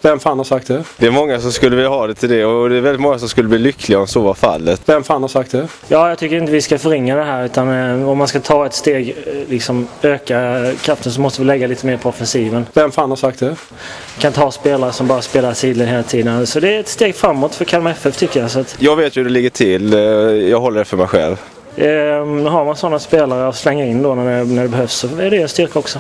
Vem fan har sagt det? Det är många som skulle vilja ha det till det, och det är väldigt många som skulle bli lyckliga om så var fallet. Vem fan har sagt det? Ja, jag tycker inte vi ska förringa det här, utan om man ska ta ett steg, liksom öka kraften, så måste vi lägga lite mer på offensiven. Vem fan har sagt det? Kan ta spelare som bara spelar sidled hela tiden. Så det är ett steg framåt för Kalmar FF, tycker jag. Så att, Jag vet ju hur det ligger till. Jag håller det för mig själv. har man sådana spelare att slänga in då när det behövs, så är det en styrka också.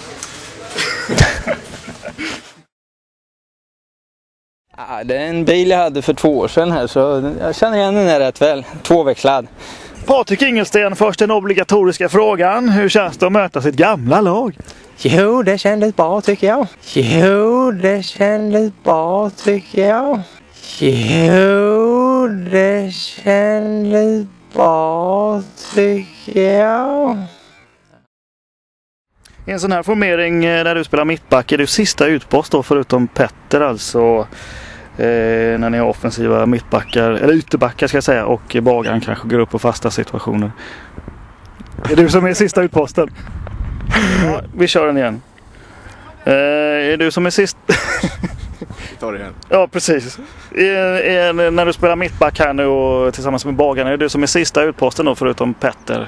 Det är en bil jag hade för 2 år sedan här, så jag känner igen den här rätt väl. 2-växlad. Patrik Ingelsten, först den obligatoriska frågan. Hur känns det att möta sitt gamla lag? Jo, det kändes bra tycker jag. Jo, det kändes bra tycker jag. Jo, det kändes bra tycker jag. I en sån här formering där du spelar mittback är du sista utpost då, förutom Petter alltså. När ni har offensiva mittbackar, eller ytterbackar ska jag säga, och bagaren kanske går upp på fasta situationer. Är du som är sista utposten? Ja, vi kör den igen. Är du som är sist? Vi tar det igen. Ja, precis. När du spelar mittback här nu och tillsammans med bagaren, är du som är sista utposten då, förutom Petter?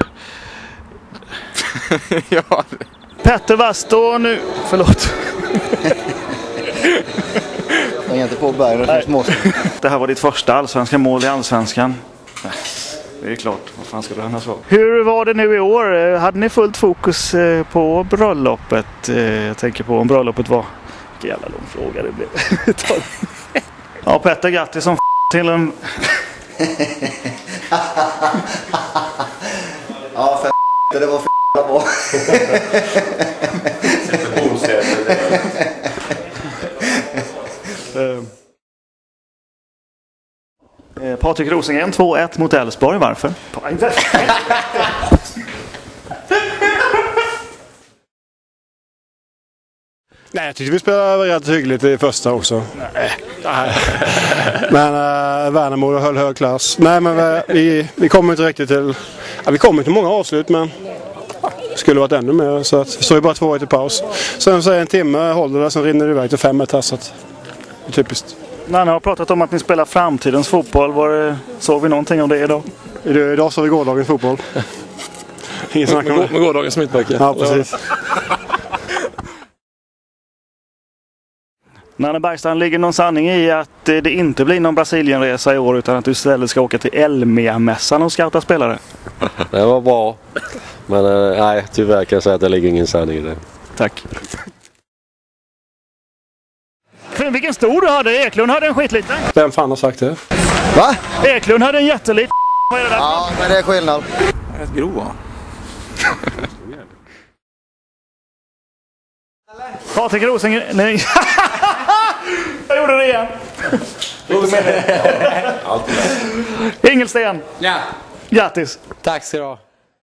Ja. Petter Vasto nu. Förlåt. Jag är inte på bergen. Det här var ditt första allsvenska mål i allsvenskan. Det är klart. Vad fan ska du annars vara? Hur var det nu i år? Hade ni fullt fokus på bröllopet? Jag tänker på om bröllopet var... Vilken jävla lång fråga det blev. Ja, Petter, grattis som till en... Ja, det var bra. Patrik Rosengren 2-1 mot Elfsborg. Varför? Nej, jag tyckte vi spelade rätt hyggligt i första också. Men Värnamo höll hög klass. Nej, men vi kommer inte riktigt till... Ja, vi kommer till många avslut, men... skulle varit ännu mer, så att vi står ju bara 2 i paus. Sen så är en timme håller det, sen rinner det iväg till 5 här, så att det är typiskt. När ni har pratat om att ni spelar framtidens fotboll, såg vi någonting om det idag? Idag såg vi gårdagens fotboll. Ingen snack om det. Med gårdagens mittback. Ja, precis. Nanne Bergstrand, ligger någon sanning i att det inte blir någon Brasilienresa i år, utan att du istället ska åka till Elmia-mässan och scouta spelare? Det var bra. Men nej, tyvärr kan jag säga att det ligger ingen sanning i det. Tack. Vilken stor du hade. Eklund hade en skitliten. Vem fan har sagt det? Va? Eklund hade en jätteliten. Vad är det där? Ja, men det är skillnad. Rätt grova. Patrik Rosengren. Nej. Jag gjorde det igen. Ingelsten. Ja. Grattis. Tack ska du ha.